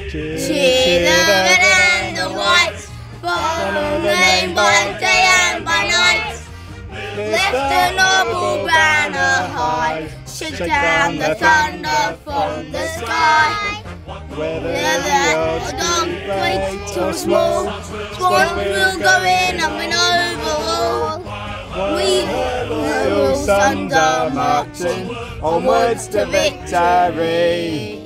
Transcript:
Cheer the red and the white, from the name by day and by night. Lift the noble banner high, shake down the thunder from the sky. Whether the dog great or small, swans will go in and win over all. We will sons are marching onwards to victory.